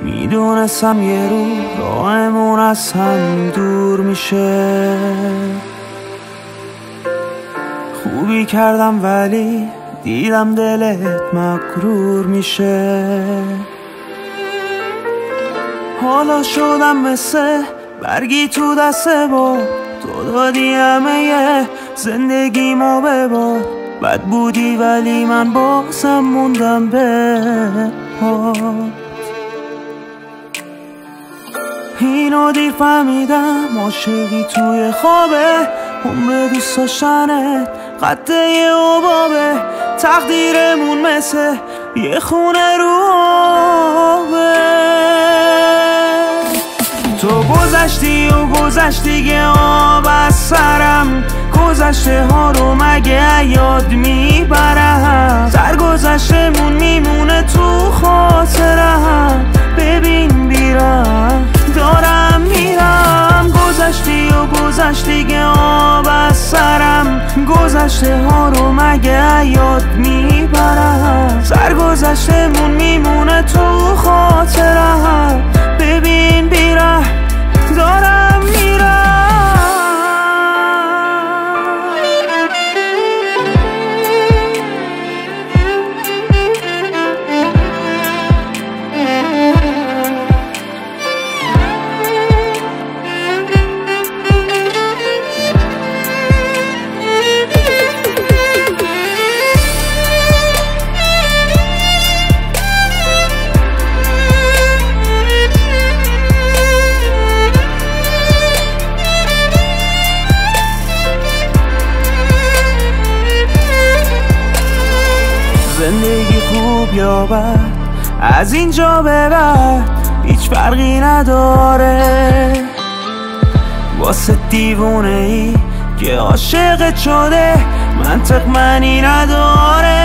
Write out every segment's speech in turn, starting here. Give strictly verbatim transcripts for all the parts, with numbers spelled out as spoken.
میدونستم یه رو راهمون از هم دور میشه. خوبی کردم ولی دیدم دلت مغرور میشه. حالا شدم مثل برگی تو دست با تو دادی همه زندگیمو به با. بد بودی ولی من بازم موندم به پات. اینو دیر فهمیدم عاشقی توی خوابه. عمر دوست داشتنت قطعه یه عبابه. تقدیرمون مثل یه خونه رو آبه. تو گذشتی و گذشتی که آب از سرم. گذشته ها رو مگه یاد میبرم. سرگذشتمون میمونه تو خاطرم. ببین بیرم دارم میرم. گذشتی و گذشتی که آب از سرم. گذشته ها رو مگه یاد میبرم. سرگذشتمون میمونه تو خاطرم. ببین بیرم دارم میرم. زندگی خوب یا بد از اینجا به بعد هیچ فرقی نداره. واسه دیوونه ای که عاشقت شده منطق معنی نداره.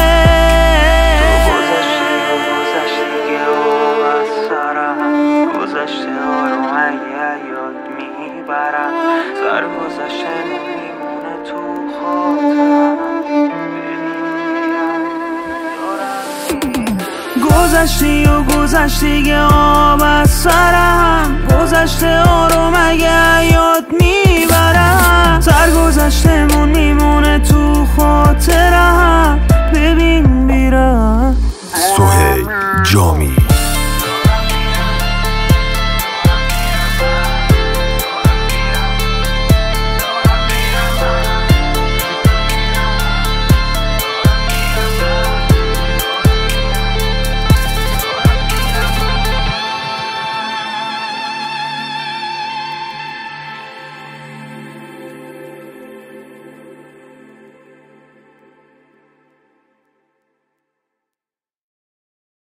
گذشتی که آب از سرم. گذشته ها رو مگه یاد میبرم. سرگذشته میمونه تو خاطرم. گذشتی و گذشتی که آب از سرم. گذشته ها رو مگه یاد میبرم. سرگذشتمون میمونه تو خاطرم. ببین